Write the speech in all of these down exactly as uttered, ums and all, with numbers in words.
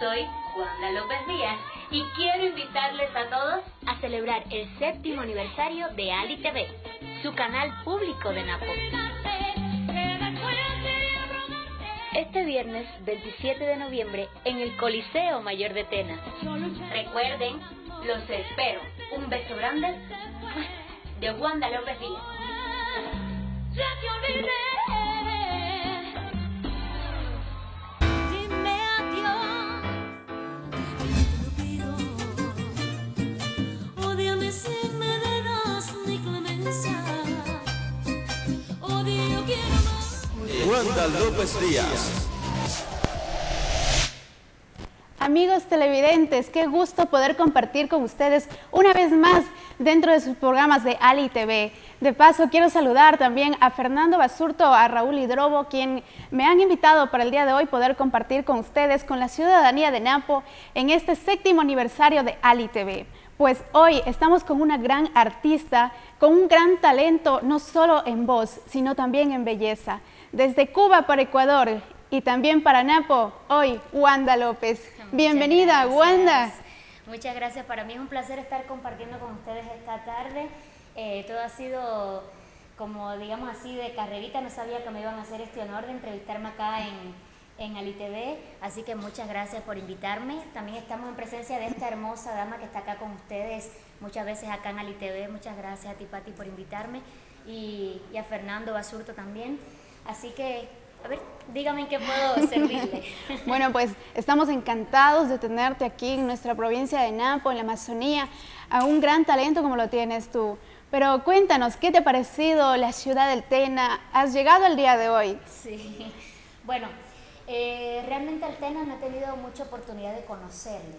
Soy Wanda López Díaz y quiero invitarles a todos a celebrar el séptimo aniversario de Ali T V, su canal público de Napo. Este viernes veintisiete de noviembre en el Coliseo Mayor de Tena. Recuerden, los espero. Un beso grande de Wanda López Díaz. Dime adiós, te lo pido. Ódiame si me das mi clemencia. Odio quiero más. Wanda López Díaz. Amigos televidentes, qué gusto poder compartir con ustedes una vez más dentro de sus programas de Ali T V. De paso, quiero saludar también a Fernando Basurto, a Raúl Hidrobo, quien me han invitado para el día de hoy poder compartir con ustedes, con la ciudadanía de Napo, en este séptimo aniversario de Ali T V. Pues hoy estamos con una gran artista, con un gran talento, no solo en voz, sino también en belleza. Desde Cuba para Ecuador y también para Napo, hoy Wanda López. Muchas Bienvenida, gracias. Wanda. Muchas gracias, para mí es un placer estar compartiendo con ustedes esta tarde. Eh, todo ha sido como, digamos así, de carrerita, no sabía que me iban a hacer este honor de entrevistarme acá en, en Ali T V, así que muchas gracias por invitarme. También estamos en presencia de esta hermosa dama que está acá con ustedes muchas veces acá en Ali T V. Muchas gracias a ti, Pati, por invitarme, y, y a Fernando Basurto también. Así que, a ver, dígame en qué puedo servirle. Bueno, pues estamos encantados de tenerte aquí en nuestra provincia de Napo, en la Amazonía, a un gran talento como lo tienes tú. Pero cuéntanos, ¿qué te ha parecido la ciudad del Tena? ¿Has llegado al día de hoy? Sí, bueno, eh, realmente al Tena no he tenido mucha oportunidad de conocerle,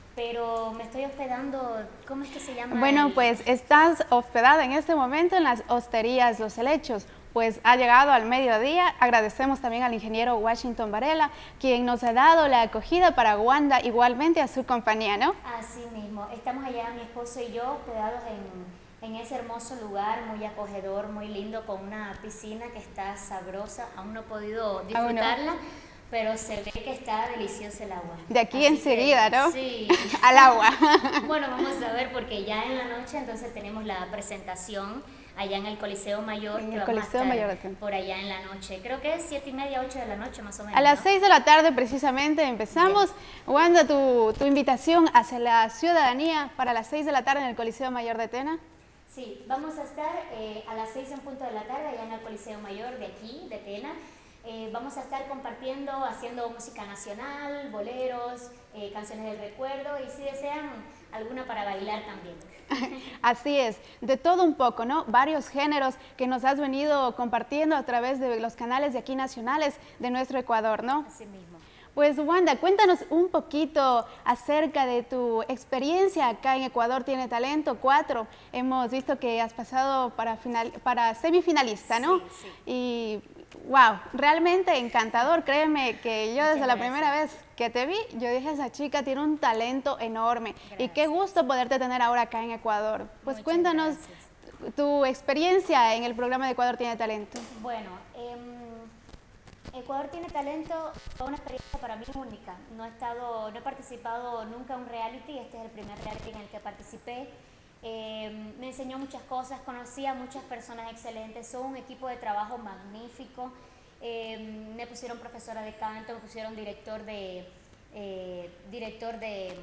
pero me estoy hospedando, ¿cómo es que se llama? Bueno, el... pues estás hospedada en este momento en las hosterías Los Helechos. Pues ha llegado al mediodía. Agradecemos también al ingeniero Washington Varela, quien nos ha dado la acogida para Wanda, igualmente a su compañía, ¿no? Así mismo, estamos allá, mi esposo y yo, hospedados en, en ese hermoso lugar, muy acogedor, muy lindo, con una piscina que está sabrosa. Aún no he podido disfrutarla, pero se ve que está deliciosa el agua. De aquí Así enseguida, que, ¿no? Sí. Al agua. Bueno, vamos a ver, porque ya en la noche entonces tenemos la presentación allá en el Coliseo Mayor, En que el vamos Coliseo a estar Mayor de Tena. por allá en la noche. Creo que es siete y media, ocho de la noche más o menos. A las ¿no? seis de la tarde precisamente empezamos. Bien. Wanda, tu, tu invitación hacia la ciudadanía para las seis de la tarde en el Coliseo Mayor de Tena. Sí, vamos a estar eh, a las seis en punto de la tarde allá en el Coliseo Mayor de aquí, de Tena. Eh, vamos a estar compartiendo, haciendo música nacional, boleros, eh, canciones del recuerdo, y si desean alguna para bailar también. Así es, de todo un poco, ¿no? Varios géneros que nos has venido compartiendo a través de los canales de aquí nacionales de nuestro Ecuador, ¿no? Así mismo. Pues Wanda, cuéntanos un poquito acerca de tu experiencia acá en Ecuador Tiene Talento cuatro. Hemos visto que has pasado para, final, para semifinalista, ¿no? Sí, sí. Y wow, realmente encantador. Créeme que yo Muchas desde la gracias. primera vez que te vi, yo dije, esa chica tiene un talento enorme. Gracias. Y qué gusto poderte tener ahora acá en Ecuador. Pues Muchas cuéntanos gracias. tu experiencia en el programa de Ecuador Tiene Talento. Bueno, eh, Ecuador Tiene Talento fue una experiencia para mí única. No he estado, no he participado nunca en un reality, este es el primer reality en el que participé. Eh, me enseñó muchas cosas, conocí a muchas personas excelentes, son un equipo de trabajo magnífico. Eh, me pusieron profesora de canto, me pusieron director de, eh, director de,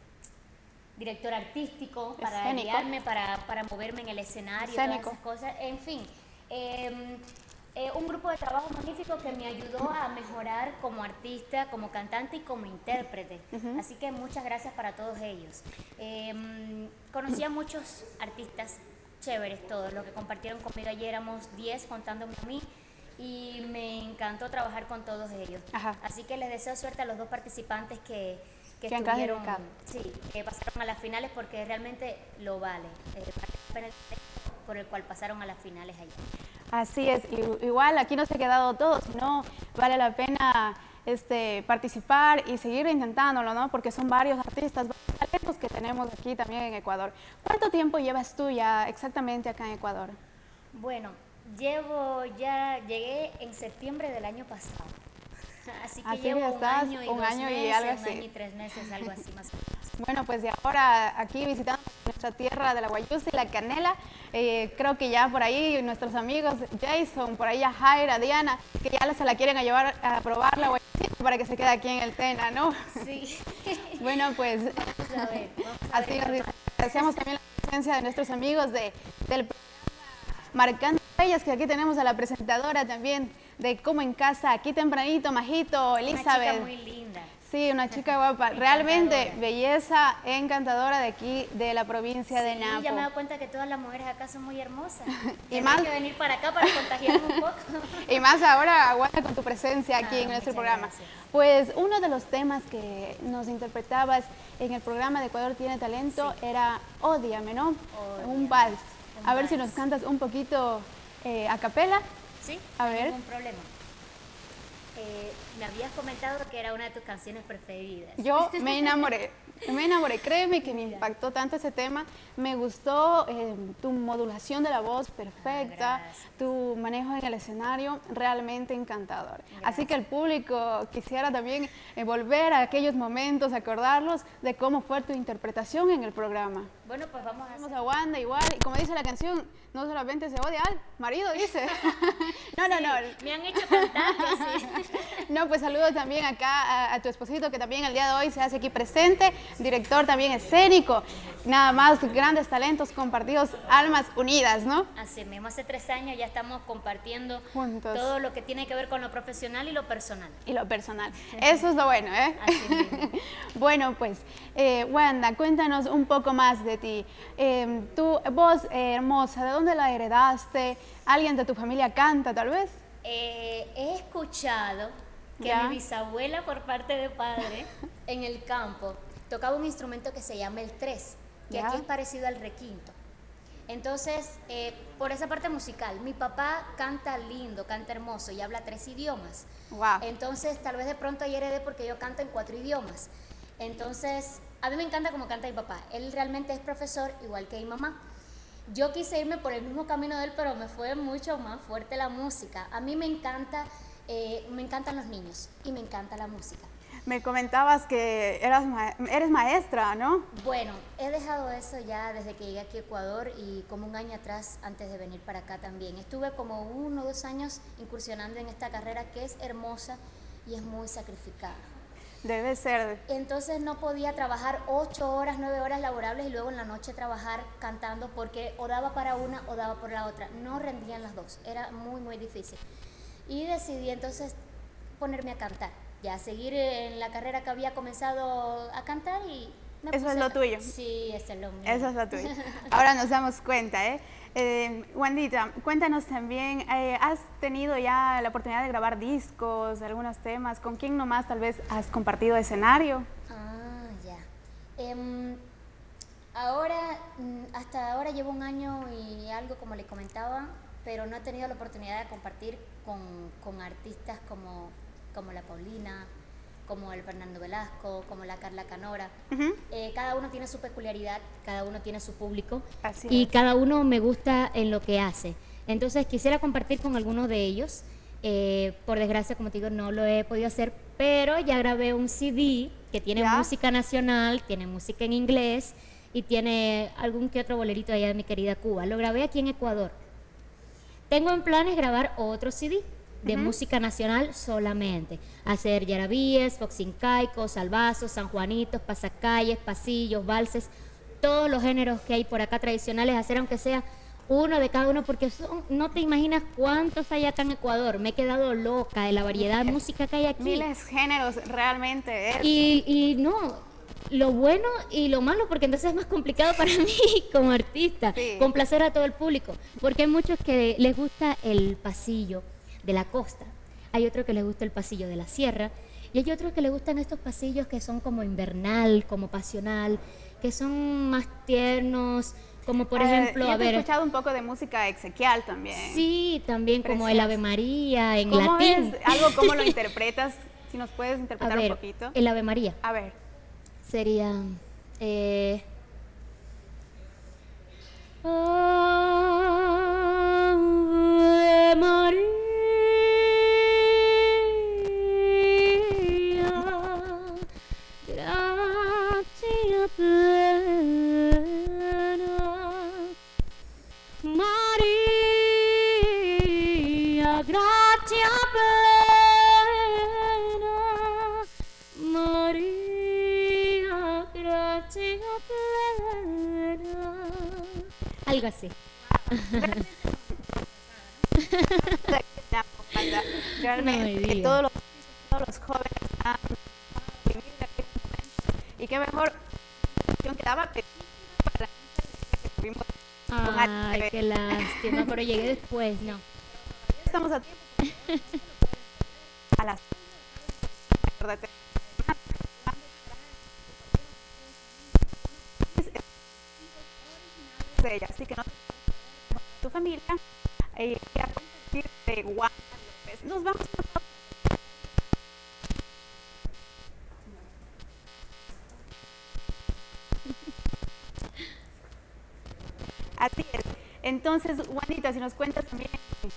director artístico para Escénico. guiarme, para, para moverme en el escenario, Escénico. todas esas cosas. En fin. Eh, Eh, un grupo de trabajo magnífico que me ayudó a mejorar como artista, como cantante y como intérprete. Uh-huh. Así que muchas gracias para todos ellos. Eh, conocí a muchos artistas chéveres todos, los que compartieron conmigo ayer éramos diez contándome a mí, y me encantó trabajar con todos ellos. Ajá. Así que les deseo suerte a los dos participantes que, que, que estuvieron, sí, que pasaron a las finales, porque realmente lo vale, eh, por el cual pasaron a las finales allá. Así es, igual aquí no se ha quedado todo, sino vale la pena este, participar y seguir intentándolo, ¿no? Porque son varios artistas, varios talentos que tenemos aquí también en Ecuador. ¿Cuánto tiempo llevas tú ya exactamente acá en Ecuador? Bueno, llevo ya, llegué en septiembre del año pasado. Así que Así llevo que un estás año y un dos año y meses, algo un así. año y tres meses, algo así más o menos. Bueno, pues y ahora aquí visitando nuestra tierra de la Guayusa y la Canela, eh, creo que ya por ahí nuestros amigos Jason, por ahí a Jaira, Diana, que ya se la quieren a llevar a probar la Guayusa para que se quede aquí en el Tena, ¿no? Sí. Bueno, pues Vamos a ver, vamos a así ver. nos agradecemos también la presencia de nuestros amigos de, del programa Marcando Huellas, que aquí tenemos a la presentadora también de Como en Casa, aquí tempranito, Majito, Elizabeth. Una chica muy linda. Sí, una chica guapa, realmente belleza encantadora de aquí, de la provincia de Sí, Napo. ya me he dado cuenta que todas las mujeres acá son muy hermosas. Y Y más- más que venir para acá para contagiarme un poco. Y más ahora, aguanta con tu presencia aquí Ah, en nuestro muchas programa. gracias. Pues uno de los temas que nos interpretabas en el programa de Ecuador Tiene Talento era Ódiame, ¿no? Ódiame, Un vals. un A ver si vals. nos cantas un poquito eh, a capela. Sí, A no hay ver. ningún problema. Eh, me habías comentado que era una de tus canciones preferidas. Yo me enamoré, me enamoré, créeme que me impactó tanto ese tema, me gustó eh, tu modulación de la voz perfecta, Ah, gracias. tu manejo en el escenario, realmente encantador. Así que el público quisiera también eh, volver a aquellos momentos, acordarlos de cómo fue tu interpretación en el programa. Bueno, pues vamos a hacer. Vamos a Wanda igual, y como dice la canción, no solamente se odia al marido, dice. no, no, no. Me han hecho cantante, sí. No, pues saludo también acá a, a tu esposito que también el día de hoy se hace aquí presente, director también escénico, nada más grandes talentos compartidos, almas unidas, ¿no? Así mismo, hace tres años ya estamos compartiendo Juntos. todo lo que tiene que ver con lo profesional y lo personal. Y lo personal, eso es lo bueno, ¿eh? Así mismo. Bueno, pues, eh, Wanda, cuéntanos un poco más de ti. Eh, tu voz eh, hermosa, ¿de dónde la heredaste? ¿Alguien de tu familia canta, tal vez? Eh, he escuchado que Ya. mi bisabuela por parte de padre en el campo tocaba un instrumento que se llama el tres, que Ya. aquí es parecido al requinto. Entonces, eh, por esa parte musical, mi papá canta lindo, canta hermoso y habla tres idiomas. Wow. Entonces, tal vez de pronto ahí heredé porque yo canto en cuatro idiomas. Entonces, a mí me encanta cómo canta mi papá. Él realmente es profesor, igual que mi mamá. Yo quise irme por el mismo camino de él, pero me fue mucho más fuerte la música. A mí me encanta, eh, me encantan los niños y me encanta la música. Me comentabas que eras ma- eres maestra, ¿no? Bueno, he dejado eso ya desde que llegué aquí a Ecuador y como un año atrás antes de venir para acá también. Estuve como uno o dos años incursionando en esta carrera que es hermosa y es muy sacrificada. Debe ser. Entonces no podía trabajar ocho horas, nueve horas laborables y luego en la noche trabajar cantando porque o daba para una o daba por la otra. No rendían las dos, era muy, muy difícil. Y decidí entonces ponerme a cantar, ya seguir en la carrera que había comenzado a cantar y... me Eso puse es a lo ca- tuyo. Sí, eso es lo mío. Eso es lo tuyo. Ahora nos damos cuenta, ¿eh? Eh, Wandita, cuéntanos también, eh, ¿has tenido ya la oportunidad de grabar discos, algunos temas? ¿Con quién nomás tal vez has compartido escenario? Ah, ya. Em, ahora, mm, hasta ahora llevo un año y algo, como le comentaba, pero no he tenido la oportunidad de compartir con, con artistas como, como la Paulina, como el Fernando Velasco, como la Carla Canora. Ujú. Eh, cada uno tiene su peculiaridad, cada uno tiene su público Así y es. cada uno me gusta en lo que hace. Entonces quisiera compartir con algunos de ellos. Eh, por desgracia, como te digo, no lo he podido hacer, pero ya grabé un C D que tiene ¿Ya? música nacional, tiene música en inglés y tiene algún que otro bolerito allá de mi querida Cuba. Lo grabé aquí en Ecuador. Tengo en planes grabar otro C D de música nacional solamente. Hacer yarabíes, foxincaicos, salvazos, sanjuanitos, pasacalles, pasillos, valses, todos los géneros que hay por acá tradicionales, hacer aunque sea uno de cada uno, porque son, no te imaginas cuántos hay acá en Ecuador. Me he quedado loca de la variedad de música que hay aquí. Miles géneros realmente es. Y, y no, lo bueno y lo malo, porque entonces es más complicado para mí como artista, Sí. complacer a todo el público, porque hay muchos que les gusta el pasillo de la costa, hay otros que les gusta el pasillo de la sierra, y hay otros que les gustan estos pasillos que son como invernal, como pasional, que son más tiernos, como por Eh, ejemplo, yo a te he ver, escuchado un poco de música exequial también. sí, también como el Precioso. Ave María en ¿Cómo latín. es? Algo, ¿cómo lo interpretas? Si nos puedes A interpretar ver, un poquito. el Ave María. A ver. Sería eh, Ave María, algo así. Realmente No, todos los, todos los jóvenes han vivido aquel momento. Y qué mejor que daba para la que tuvimos con Ay, H T V. qué lástima, pero llegué después, no. Estamos a tiempo. A las acuérdate. De ella, así que no tu familia eh, y a compartir de Wanda López. Nos vamos a... Así es. Entonces, Wandita, si nos cuentas también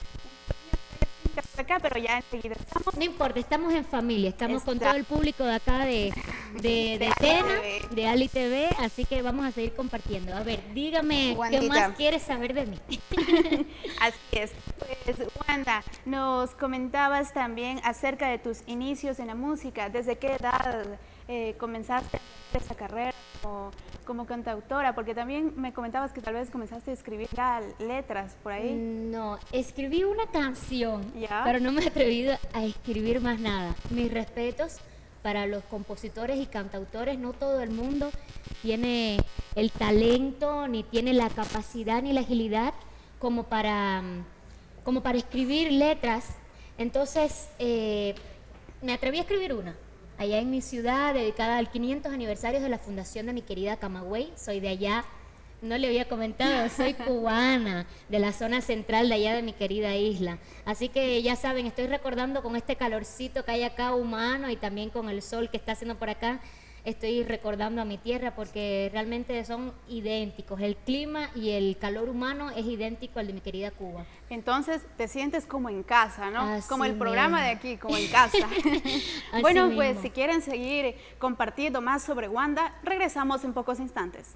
por acá, pero ya enseguida estamos. No importa, estamos en familia, estamos con Está. todo el público de acá de, de, de, De Tena, Ali T V. de Ali T V, así que vamos a seguir compartiendo. A ver, dígame, ¿qué Wandita. más quieres saber de mí? Así es. Pues, Wanda, nos comentabas también acerca de tus inicios en la música. ¿Desde qué edad eh, comenzaste esa carrera como, como cantautora? Porque también me comentabas que tal vez comenzaste a escribir ya letras por ahí. No, escribí una canción, Ya. pero no me he atrevido a escribir más nada. Mis respetos para los compositores y cantautores, no todo el mundo tiene el talento, ni tiene la capacidad, ni la agilidad como para, mm, como para escribir letras. Entonces, eh, me atreví a escribir una, allá en mi ciudad, dedicada al quinientos aniversario de la fundación de mi querida Camagüey. Soy de allá, no le había comentado, soy cubana, de la zona central de allá de mi querida isla. Así que ya saben, estoy recordando con este calorcito que hay acá humano y también con el sol que está haciendo por acá, estoy recordando a mi tierra porque realmente son idénticos. El clima y el calor humano es idéntico al de mi querida Cuba. Entonces te sientes como en casa, ¿no? Así como el programa mismo. de aquí, como en casa. Así Bueno, pues mismo. si quieren seguir compartiendo más sobre Wanda, regresamos en pocos instantes.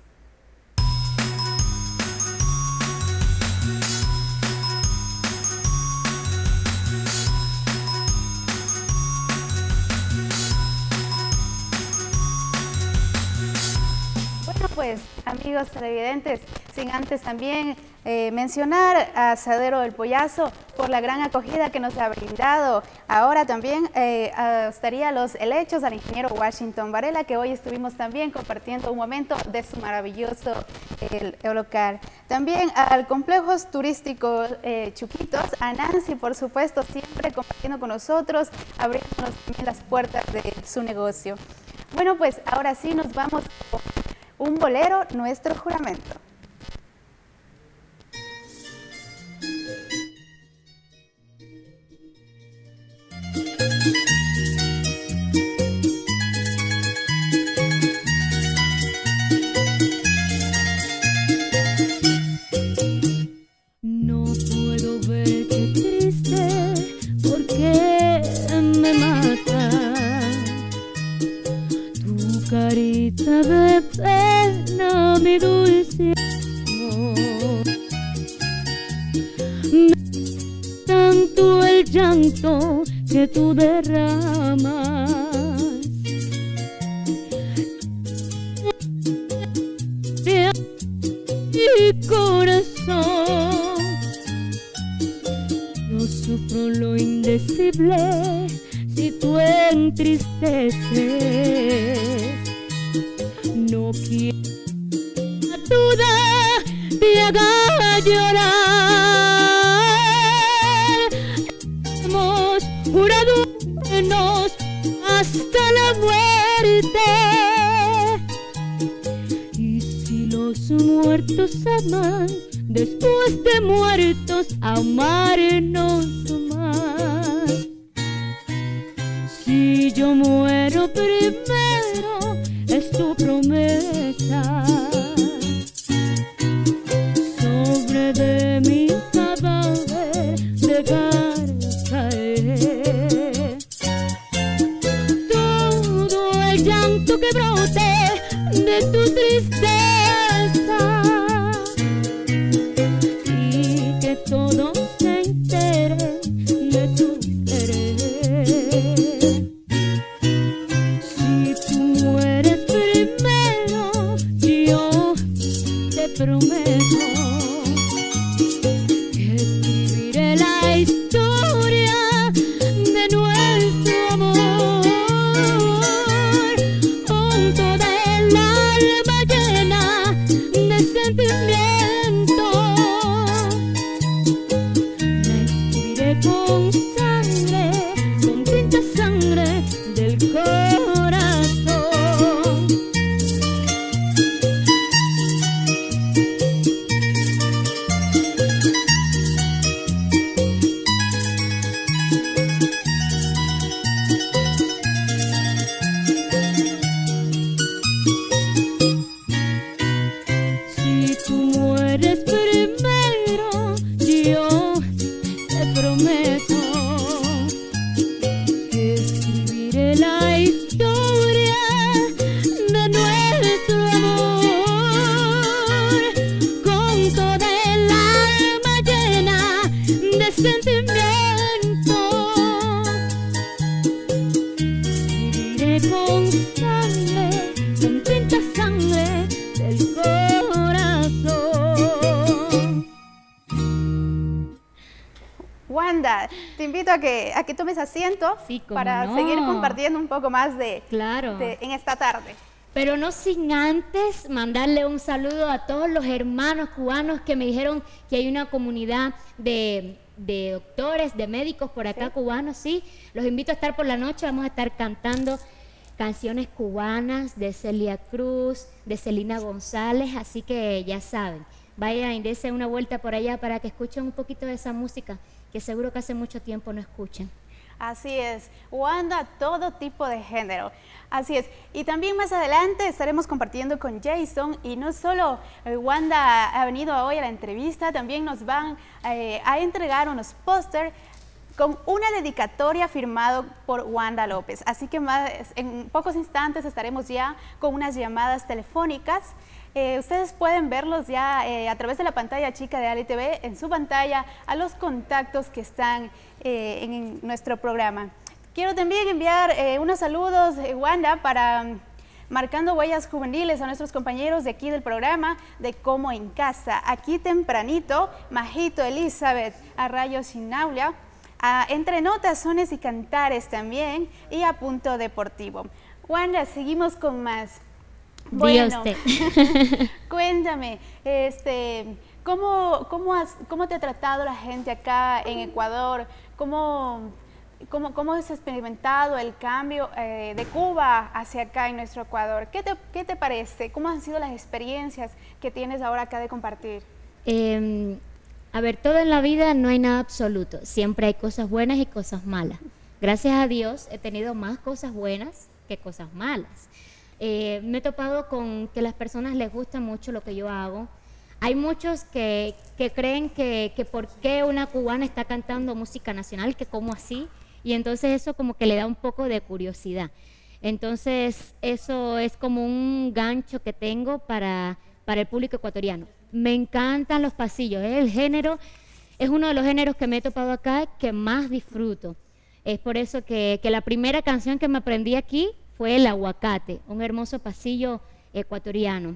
Bueno, pues amigos televidentes, sin antes también eh, mencionar a Asadero del Pollazo por la gran acogida que nos ha brindado. Ahora también eh, a- estaría los helechos al ingeniero Washington Varela, que hoy estuvimos también compartiendo un momento de su maravilloso el, el local. También al complejos turísticos eh, Chuquitos, a Nancy, por supuesto, siempre compartiendo con nosotros, abriéndonos también las puertas de su negocio. Bueno, pues ahora sí nos vamos con un bolero, nuestro juramento. No puedo verte triste porque me mata tu carita de pena, mi dulce amor. Me tanto el llanto que tú derramas, de mi corazón. Yo sufro lo indecible si tú entristeces. No quiero que la duda te haga llorar. Hemos jurado nos hasta la muerte. Y si los muertos aman, después de muertos amarnos más. Si yo muero primero, es tu promesa. Sobre de mi cadáver dejar caer todo el llanto que brote de tu tristeza, y que todos se enteren de tu querer. Si tú mueres primero, yo te prometo Viviré la historia de nuestro amor con toda el alma llena de sentimiento. Viviré con sangre, con tinta sangre del corazón. Wanda, te invito a que, a que tomes asiento Sí, cómo para no. seguir compartiendo un poco más de, Claro. de- en esta tarde. Pero no sin antes mandarle un saludo a todos los hermanos cubanos que me dijeron que hay una comunidad de, de doctores, de médicos por acá cubanos, sí. Los invito a estar por la noche, vamos a estar cantando canciones cubanas de Celia Cruz, de Celina González, así que ya saben, vayan y dense una vuelta por allá para que escuchen un poquito de esa música que seguro que hace mucho tiempo no escuchan. Así es, Wanda, todo tipo de género. Así es. Y también más adelante estaremos compartiendo con Jason. Y no solo eh, Wanda ha venido hoy a la entrevista, también nos van eh, a entregar unos póster con una dedicatoria firmado por Wanda López. Así que más, en pocos instantes estaremos ya con unas llamadas telefónicas. Eh, ustedes pueden verlos ya eh, a través de la pantalla chica de Ali T V, en su pantalla, a los contactos que están eh, en, en nuestro programa. Quiero también enviar eh, unos saludos, eh, Wanda, para mm, marcando huellas juveniles a nuestros compañeros de aquí del programa de Como en Casa. Aquí tempranito, Majito Elizabeth, Arrayo Sinaulia, a Entre Notas, Sones y Cantares también, y a Punto Deportivo. Wanda, seguimos con más. Diga Bueno, usted. cuéntame, este, ¿cómo, cómo, has- ¿cómo te ha tratado la gente acá en Ecuador? ¿Cómo, cómo, cómo has experimentado el cambio eh, de Cuba hacia acá en nuestro Ecuador? ¿Qué te, qué te parece? ¿Cómo han sido las experiencias que tienes ahora acá de compartir? Eh, a ver, todo en la vida no hay nada absoluto, siempre hay cosas buenas y cosas malas. Gracias a Dios he tenido más cosas buenas que cosas malas. Eh, me he topado con que a las personas les gusta mucho lo que yo hago. Hay muchos que, que creen que, que por qué una cubana está cantando música nacional, que cómo así, y entonces eso como que le da un poco de curiosidad. Entonces eso es como un gancho que tengo para, para el público ecuatoriano. Me encantan los pasillos, ¿eh? El género es uno de los géneros que me he topado acá que más disfruto. Es por eso que, que la primera canción que me aprendí aquí fue El Aguacate, un hermoso pasillo ecuatoriano.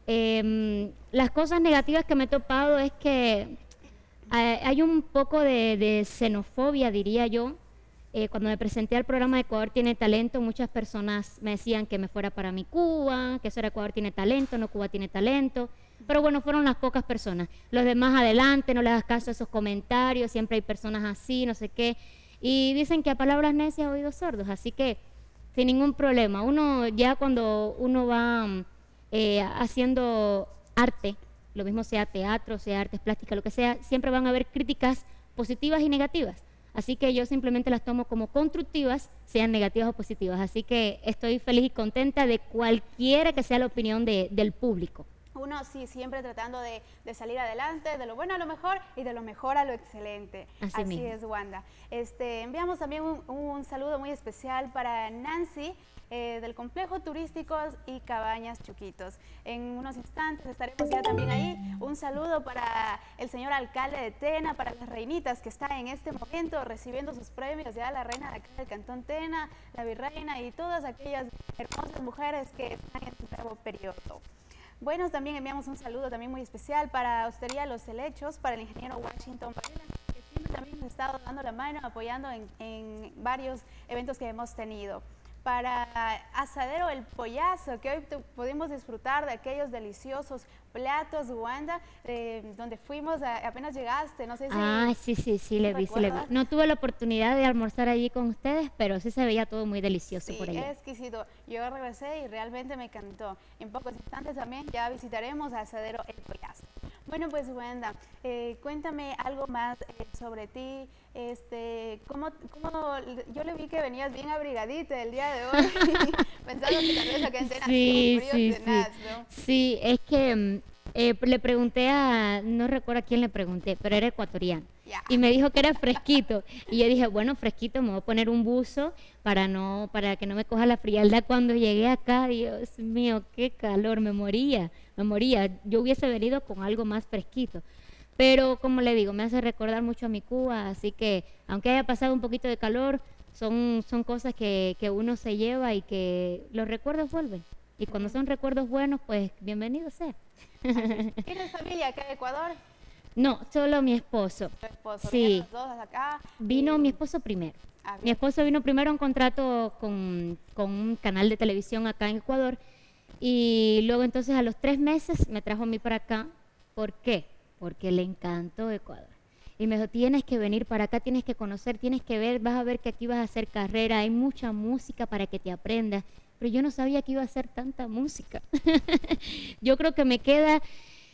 Eh, las cosas negativas que me he topado es que eh, hay un poco de, de xenofobia, diría yo. Eh, cuando me presenté al programa de Ecuador Tiene Talento, muchas personas me decían que me fuera para mi Cuba, que eso era Ecuador Tiene Talento, no Cuba Tiene Talento. Pero bueno, fueron las pocas personas. Los demás adelante, no le das caso a esos comentarios, siempre hay personas así, no sé qué. Y dicen que a palabras necias, oídos sordos, así que sin ningún problema. Uno ya cuando uno va eh, haciendo arte, lo mismo sea teatro, sea artes plásticas, lo que sea, siempre van a haber críticas positivas y negativas. Así que yo simplemente las tomo como constructivas, sean negativas o positivas. Así que estoy feliz y contenta de cualquiera que sea la opinión de, del público. Uno sí, siempre tratando de, de salir adelante, de lo bueno a lo mejor y de lo mejor a lo excelente. Así mismo. es, Wanda. Este, enviamos también un, un saludo muy especial para Nancy, eh, del Complejo Turísticos y Cabañas Chuquitos. En unos instantes estaremos ya también ahí. Un saludo para el señor alcalde de Tena, para las reinitas que están en este momento recibiendo sus premios, ya la reina de acá del Cantón Tena, la virreina y todas aquellas hermosas mujeres que están en su nuevo periodo. Bueno, también enviamos un saludo también muy especial para Hostería Los Helechos, para el ingeniero Washington Varela, que siempre también nos ha estado dando la mano, apoyando en, en varios eventos que hemos tenido. Para Asadero El Pollazo, que hoy pudimos disfrutar de aquellos deliciosos platos, Wanda, eh, donde fuimos, a, apenas llegaste, no sé si... Ah, sí, sí, sí, le vi, sí, le vi. ¿recuerdas? No tuve la oportunidad de almorzar allí con ustedes, pero sí se veía todo muy delicioso Sí, por allá. exquisito. Yo regresé y realmente me encantó. En pocos instantes también ya visitaremos a Asadero El Pollazo. Bueno, pues Wanda, eh, cuéntame algo más eh, sobre ti. Este, ¿cómo, cómo, yo le vi que venías bien abrigadita el día de hoy, pensando que tal vez acá en Tena Sí, hacía un sí, frío tenaz, sí. ¿no? Sí, es que mm, Eh, le pregunté a, no recuerdo a quién le pregunté, pero era ecuatoriano. Ya. Y me dijo que era fresquito. Y yo dije, bueno, fresquito, me voy a poner un buzo para no, para que no me coja la frialdad. Cuando llegué acá, Dios mío, qué calor, me moría, me moría. Yo hubiese venido con algo más fresquito. Pero como le digo, me hace recordar mucho a mi Cuba, así que aunque haya pasado un poquito de calor, son, son cosas que, que uno se lleva y que los recuerdos vuelven. Y cuando son recuerdos buenos, pues bienvenido sea. ¿Tienes familia acá en Ecuador? No, solo mi esposo. ¿Tu esposo? Sí. ¿Vienen los dos acá? Vino Y- mi esposo primero. Ah, bien. Mi esposo vino primero a un contrato con, con un canal de televisión acá en Ecuador y luego entonces a los tres meses me trajo a mí para acá. ¿Por qué? Porque le encantó Ecuador. Y me dijo, tienes que venir para acá, tienes que conocer, tienes que ver, vas a ver que aquí vas a hacer carrera, hay mucha música para que te aprendas. Pero yo no sabía que iba a hacer tanta música. Yo creo que me queda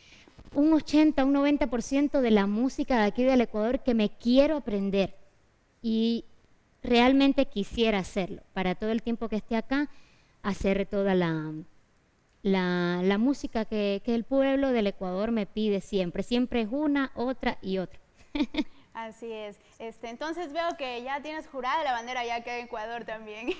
un ochenta, un noventa por ciento de la música de aquí del Ecuador que me quiero aprender. Y realmente quisiera hacerlo. Para todo el tiempo que esté acá, hacer toda la, la, la música que, que el pueblo del Ecuador me pide siempre. Siempre es una, otra y otra. Así es. Este, entonces veo que ya tienes jurada la bandera ya que en Ecuador también.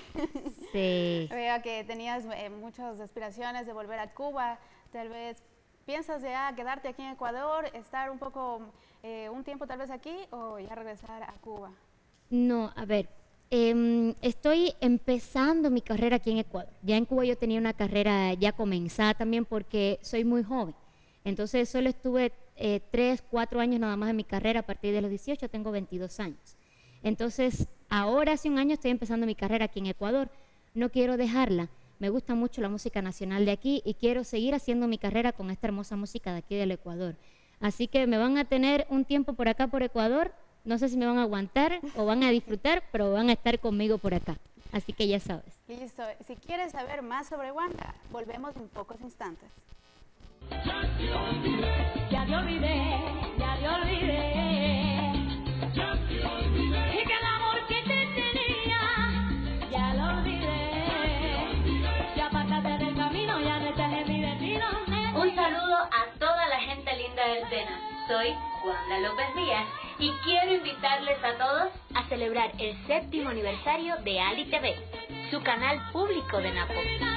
Sí. Veo que tenías eh, muchas aspiraciones de volver a Cuba. Tal vez piensas ya quedarte aquí en Ecuador, estar un poco, eh, un tiempo tal vez aquí o ya regresar a Cuba. No, a ver, eh, estoy empezando mi carrera aquí en Ecuador. Ya en Cuba yo tenía una carrera ya comenzada también porque soy muy joven. Entonces solo estuve eh, tres, cuatro años nada más en mi carrera. A partir de los dieciocho tengo veintidós años. Entonces ahora hace un año estoy empezando mi carrera aquí en Ecuador. No quiero dejarla. Me gusta mucho la música nacional de aquí y quiero seguir haciendo mi carrera con esta hermosa música de aquí del Ecuador. Así que me van a tener un tiempo por acá por Ecuador. No sé si me van a aguantar o van a disfrutar, pero van a estar conmigo por acá. Así que ya sabes. Listo. Si quieres saber más sobre Wanda, volvemos en pocos instantes. Ya te olvidé, ya te olvidé. Ya te olvidé. Y que el amor que te tenía, ya lo olvidé. Ya apartaste del camino, ya no estás en mi destino. Un saludo a toda la gente linda del Tena. Soy Wanda López Díaz y quiero invitarles a todos a celebrar el séptimo aniversario de Ali T V, su canal público de Napo.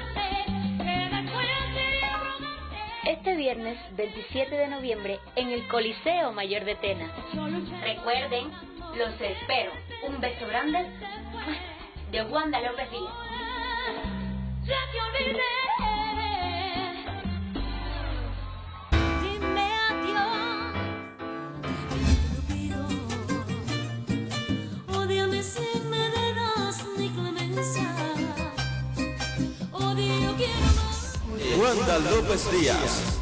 Este viernes veintisiete de noviembre en el Coliseo Mayor de Tena. Recuerden, los espero. Un beso grande de Wanda López Díaz. Ya te olvidé. Dime adiós. Ódiame sin mederas ni clemencia. Odio quiero más. Wanda López Díaz.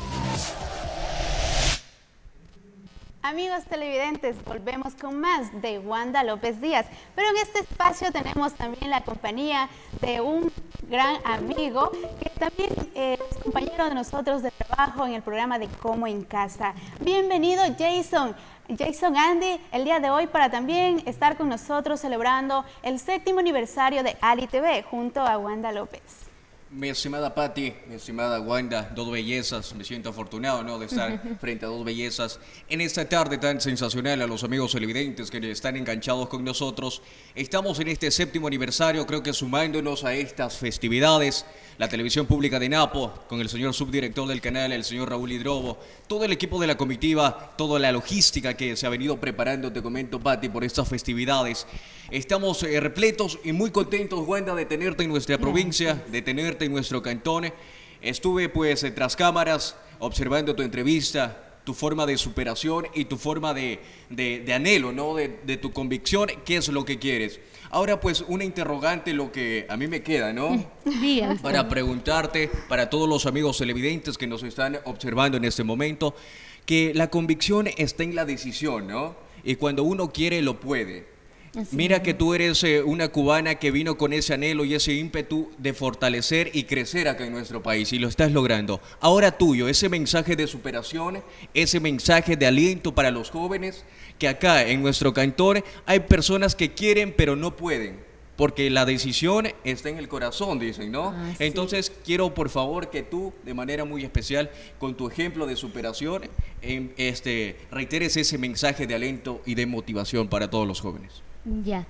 Amigos televidentes, volvemos con más de Wanda López Díaz, pero en este espacio tenemos también la compañía de un gran amigo que también es compañero de nosotros de trabajo en el programa de Como en Casa. Bienvenido Jason, Jason Andy, el día de hoy para también estar con nosotros celebrando el séptimo aniversario de Ali T V junto a Wanda López. Mi estimada Patti, mi estimada Wanda, dos bellezas, me siento afortunado, ¿no?, de estar frente a dos bellezas en esta tarde tan sensacional. A los amigos televidentes que están enganchados con nosotros, estamos en este séptimo aniversario, creo que sumándonos a estas festividades, la televisión pública de Napo, con el señor subdirector del canal, el señor Raúl Hidrobo, todo el equipo de la comitiva, toda la logística que se ha venido preparando, te comento, Patti, por estas festividades. Estamos eh, repletos y muy contentos, Wanda, de tenerte en nuestra provincia, de tenerte en nuestro cantón. Estuve pues eh, tras cámaras observando tu entrevista, tu forma de superación y tu forma de, de, de anhelo, ¿no?, de, de tu convicción, qué es lo que quieres. Ahora pues una interrogante, lo que a mí me queda, ¿no?, Diga usted. para preguntarte, para todos los amigos televidentes que nos están observando en este momento, que la convicción está en la decisión, ¿no? Y cuando uno quiere, lo puede. Así Mira es. que tú eres eh, una cubana que vino con ese anhelo y ese ímpetu de fortalecer y crecer acá en nuestro país, y lo estás logrando. Ahora tuyo, ese mensaje de superación, ese mensaje de aliento para los jóvenes, que acá en nuestro cantón hay personas que quieren pero no pueden. porque la decisión está en el corazón, dicen, ¿no? Ah, sí. Entonces, quiero por favor que tú, de manera muy especial, con tu ejemplo de superación, em, este, reiteres ese mensaje de aliento y de motivación para todos los jóvenes. Ya.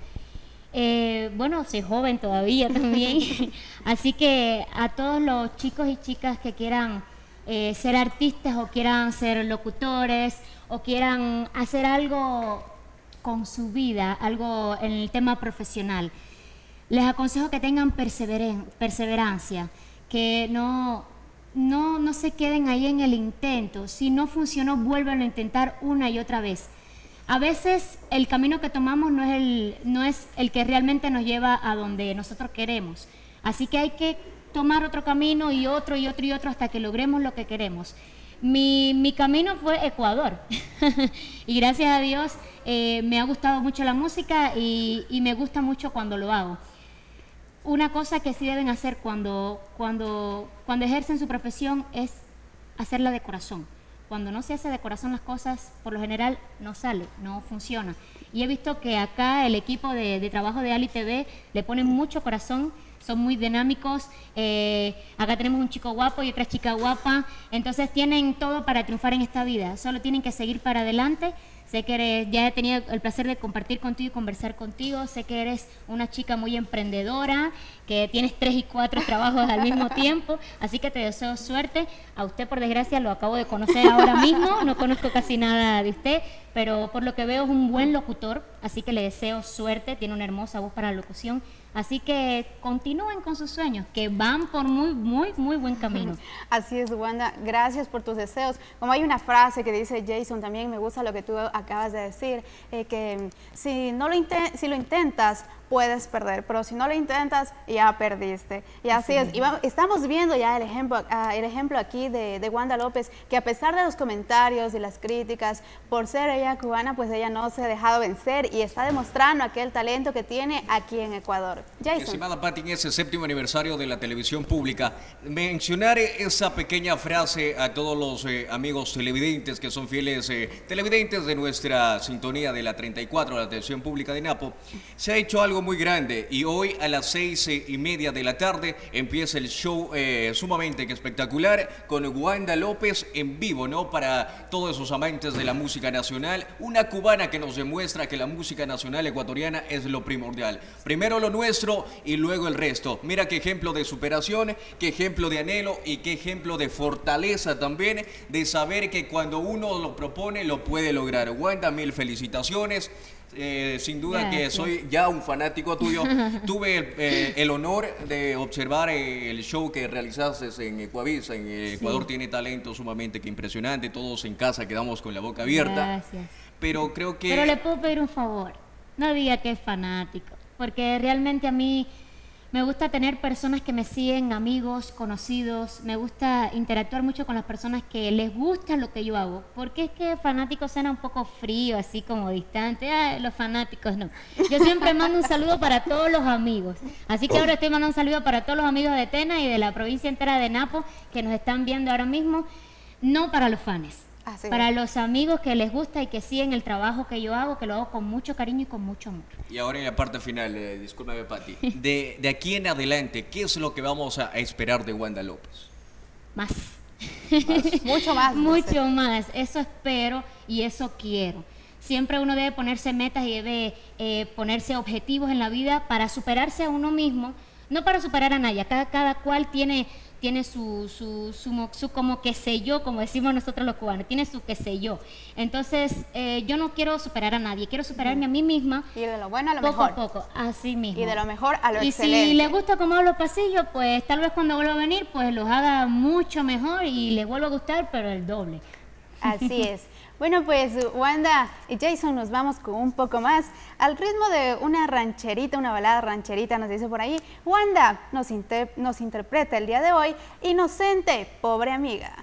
Eh, bueno, soy joven todavía también, así que a todos los chicos y chicas que quieran eh, ser artistas o quieran ser locutores o quieran hacer algo con su vida, algo en el tema profesional, les aconsejo que tengan perseveren- perseverancia, que no, no, no se queden ahí en el intento. Si no funcionó, vuelvan a intentar una y otra vez. A veces el camino que tomamos no es el, no es el que realmente nos lleva a donde nosotros queremos. Así que hay que tomar otro camino y otro y otro y otro hasta que logremos lo que queremos. Mi, mi camino fue Ecuador y gracias a Dios eh, me ha gustado mucho la música y, y me gusta mucho cuando lo hago. Una cosa que sí deben hacer cuando, cuando, cuando ejercen su profesión es hacerla de corazón. Cuando no se hace de corazón las cosas, por lo general no sale, no funciona. Y he visto que acá el equipo de, de trabajo de Ali T V le pone mucho corazón, son muy dinámicos. Eh, acá tenemos un chico guapo y otra chica guapa, entonces tienen todo para triunfar en esta vida. Solo tienen que seguir para adelante. Sé que eres, ya he tenido el placer de compartir contigo y conversar contigo. Sé que eres una chica muy emprendedora, que tienes tres y cuatro trabajos al mismo tiempo. Así que te deseo suerte. A usted, por desgracia, lo acabo de conocer ahora mismo. No conozco casi nada de usted, pero por lo que veo es un buen locutor. Así que le deseo suerte. Tiene una hermosa voz para la locución. Así que continúen con sus sueños, que van por muy, muy, muy buen camino. Así es, Wanda. Gracias por tus deseos. Como hay una frase que dice Jason, también me gusta lo que tú acabas de decir, eh, que si, no lo inten- si lo intentas, puedes perder, pero si no lo intentas, ya perdiste. Y así, así es. Y vamos, estamos viendo ya el ejemplo, uh, el ejemplo aquí de, de Wanda López, que a pesar de los comentarios y las críticas, por ser ella cubana, pues ella no se ha dejado vencer y está demostrando aquel talento que tiene aquí en Ecuador. Jason. Estimada Pati, en ese séptimo aniversario de la televisión pública, mencionar esa pequeña frase a todos los eh, amigos televidentes que son fieles eh, televidentes de nuestra sintonía de la treinta y cuatro, de la televisión pública de Napo. Se ha hecho algo muy grande y hoy a las seis y media de la tarde empieza el show eh, sumamente espectacular con Wanda López en vivo, ¿no? Para todos esos amantes de la música nacional, una cubana que nos demuestra que la música nacional ecuatoriana es lo primordial. Primero lo nuestro y luego el resto. Mira qué ejemplo de superación, qué ejemplo de anhelo y qué ejemplo de fortaleza también, de saber que cuando uno lo propone lo puede lograr. Wanda, mil felicitaciones. Eh, sin duda Gracias. Que soy ya un fanático tuyo. Tuve el, eh, el honor de observar eh, el show que realizaste en Ecuavisa. En eh, Ecuador sí. Tiene talento sumamente que impresionante. Todos en casa quedamos con la boca abierta. Gracias. Pero creo que... Pero le puedo pedir un favor. No diga que es fanático, porque realmente a mí me gusta tener personas que me siguen, amigos, conocidos. Me gusta interactuar mucho con las personas que les gusta lo que yo hago. Porque es que fanático suena un poco frío, así como distante. Ah, los fanáticos no. Yo siempre mando un saludo para todos los amigos. Así que ahora estoy mandando un saludo para todos los amigos de Tena y de la provincia entera de Napo que nos están viendo ahora mismo. No para los fans. Así para es. Los amigos que les gusta y que siguen el trabajo que yo hago, que lo hago con mucho cariño y con mucho amor. Y ahora en la parte final, eh, discúlpame Pati, de, de aquí en adelante, ¿qué es lo que vamos a esperar de Wanda López? Más. Más. Mucho más. Mucho más, eso espero y eso quiero. Siempre uno debe ponerse metas y debe eh, ponerse objetivos en la vida para superarse a uno mismo, no para superar a nadie. Cada, cada cual tiene... tiene su, su, su, su como que sé yo, como decimos nosotros los cubanos, tiene su que sé yo. Entonces, eh, yo no quiero superar a nadie, quiero superarme a mí misma. Y de lo bueno a lo poco mejor. Poco a poco, así mismo. Y de lo mejor a lo y excelente. Y si le gusta cómo hablo pasillo, pues tal vez cuando vuelva a venir, pues los haga mucho mejor y les vuelva a gustar, pero el doble. Así es. Bueno, pues Wanda y Jason, nos vamos con un poco más al ritmo de una rancherita, una balada rancherita, nos dice por ahí. Wanda nos, inter nos interpreta el día de hoy, Inocente, pobre amiga.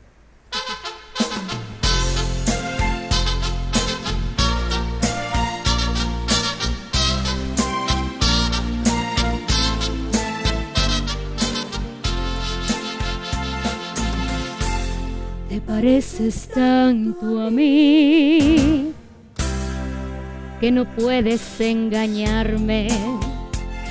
Te pareces tanto a mí que no puedes engañarme.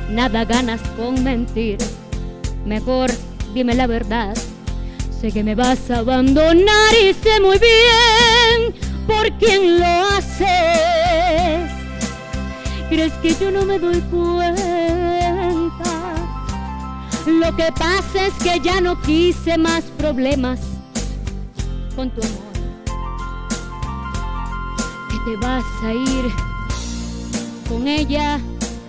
nada ganas con mentir. Mejor dime la verdad. Sé que me vas a abandonar y sé muy bien por quién lo haces. ¿Crees que yo no me doy cuenta? Lo que pasa es que ya no quise más problemas con tu amor. Que te vas a ir con ella.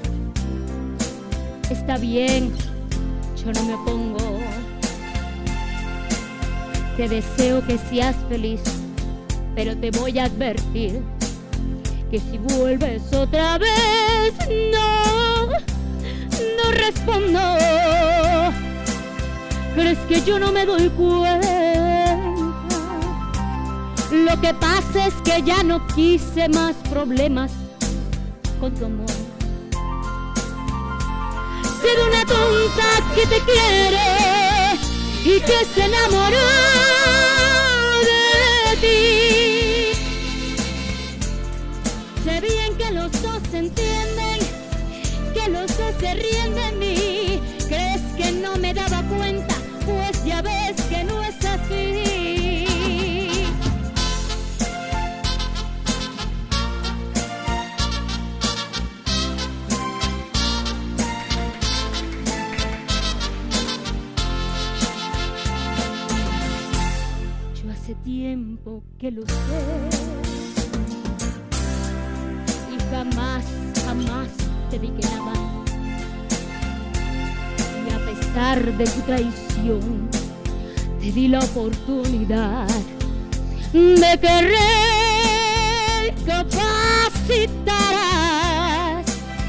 Está bien, yo no me opongo. Te deseo que seas feliz, pero te voy a advertir que si vuelves otra vez, no, no respondo. ¿Crees que yo no me doy cuenta? Lo que pasa es que ya no quise más problemas con tu amor. Sé de una tonta que te quiere y que se enamoró de ti. Sé bien que los dos se entienden, que los dos se ríen de mí. ¿Crees que no me daba cuenta? Pues ya ves que no es así. Yo hace tiempo que lo sé y jamás, jamás te dije nada. Y a pesar de tu traición, te di la oportunidad de que recapacitarás.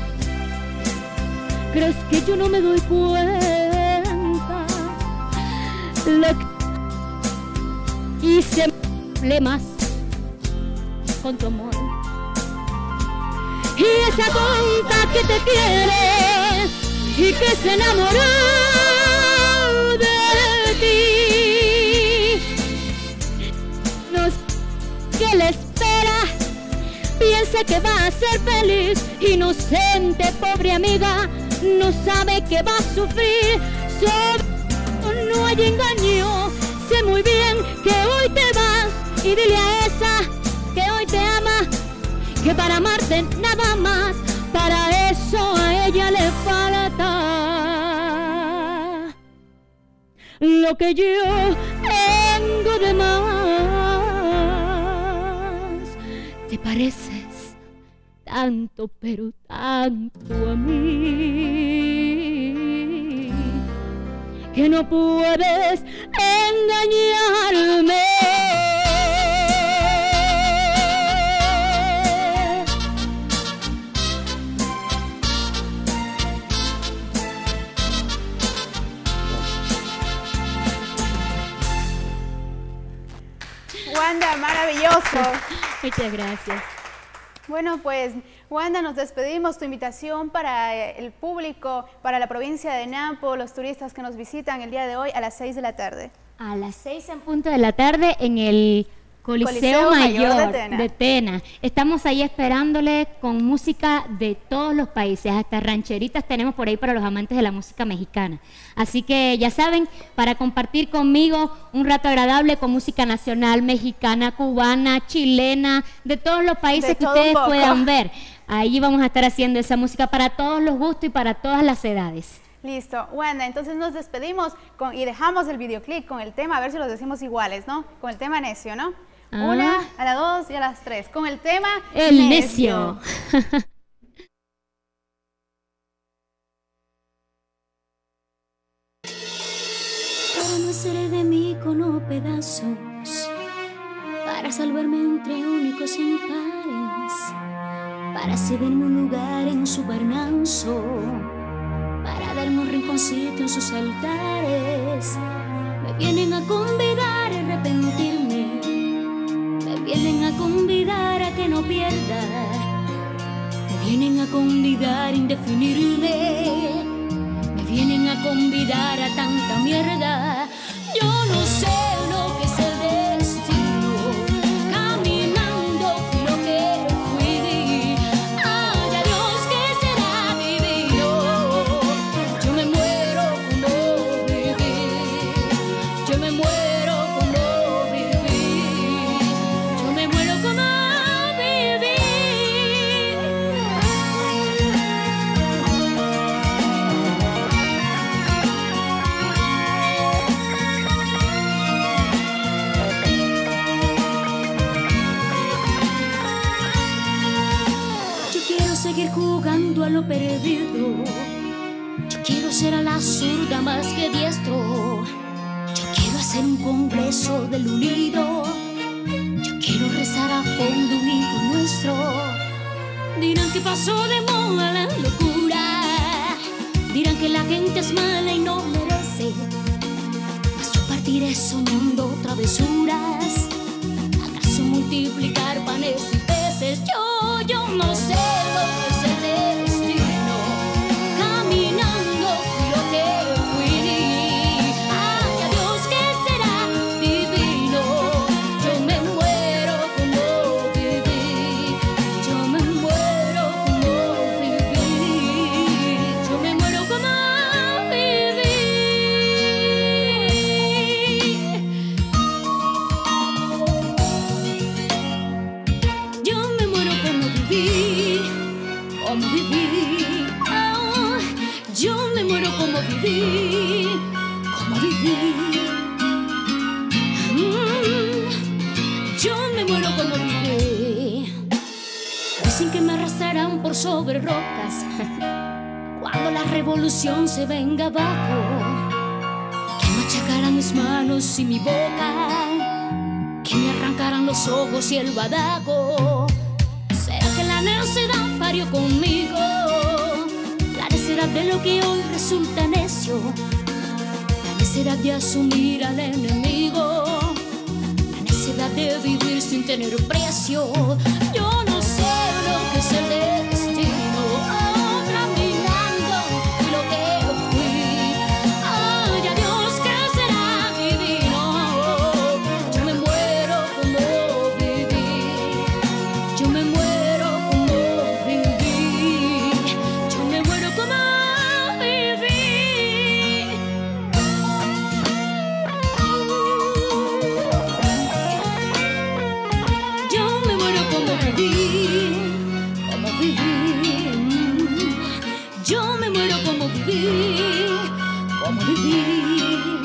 ¿Crees que yo no me doy cuenta? Lo que hice problemas con tu amor. Y esa tonta que te quiere y que se enamoró de ti, no sé qué le espera, piensa que va a ser feliz. Inocente, pobre amiga, no sabe que va a sufrir. Solo no hay engaño, sé muy bien que hoy te vas. Y dile a esa que hoy te ama, que para amarte nada más, para eso a ella le falta lo que yo tengo de más. Te pareces tanto, pero tanto a mí, que no puedes engañarme. Wanda, maravilloso. Muchas gracias. Bueno, pues Wanda, nos despedimos. Tu invitación para el público, para la provincia de Napo, los turistas que nos visitan el día de hoy a las seis de la tarde. A las seis en punto de la tarde en el Coliseo, Coliseo Mayor, Mayor de, Tena. de Tena. Estamos ahí esperándole con música de todos los países, hasta rancheritas tenemos por ahí para los amantes de la música mexicana. Así que ya saben, para compartir conmigo un rato agradable con música nacional, mexicana, cubana, chilena, de todos los países de que ustedes puedan ver. Ahí vamos a estar haciendo esa música para todos los gustos y para todas las edades. Listo, Wanda, entonces nos despedimos con, y dejamos el videoclip con el tema, a ver si los decimos iguales, ¿no? Con el tema Necio, ¿no? Ah. Una, a las dos y a las tres. Con el tema El Necio. necio. Para no hacer de mí cono pedazos, para salvarme entre únicos impares, para cederme un lugar en su barnanzo, para darme un rinconcito en sus altares. Me vienen a convidar a arrepentirme, me vienen a convidar a que no pierda, me vienen a convidar a indefinirme, me vienen a convidar a tanta mierda. Yo no sé lo que es el destino, caminando fui lo que fui. Ay, a Dios que será divino. ser a la zurda más que diestro. Yo quiero hacer un congreso del unido. Yo quiero rezar a fondo un hijo nuestro. Dirán que pasó de moda la locura. Dirán que la gente es mala y no merece. Mas yo partiré soñando travesuras. ¿Acaso multiplicar panes y peces? Yo, yo no sé lo que es el destino. Caminando fui lo que fui. Ay, adiós, ¿qué será? Divino. Yo me muero como viví. Yo me muero como viví. Yo me muero como viví. Yo me muero como viví. Como viví. Oh, yo me muero como viví. Como viví. Mm, yo me muero como viví. Dicen que me arrastrarán por sobre rocas cuando la revolución se venga abajo, que machacarán mis manos y mi boca, que me arrancarán los ojos y el badago. ¿Será que la necedad parió conmigo? La necedad de lo que hoy resulta necio, la necedad de asumir al enemigo, la necedad de vivir sin tener precio. Yo no sé lo que es el destino. Oh, caminando fui lo que fui. Ay, adiós, ¿qué será divino? Yo me muero como viví. Yo me muero como viví. Yo me muero como viví. Yo me muero como viví. Como viví. Yo me muero como viví. Como viví.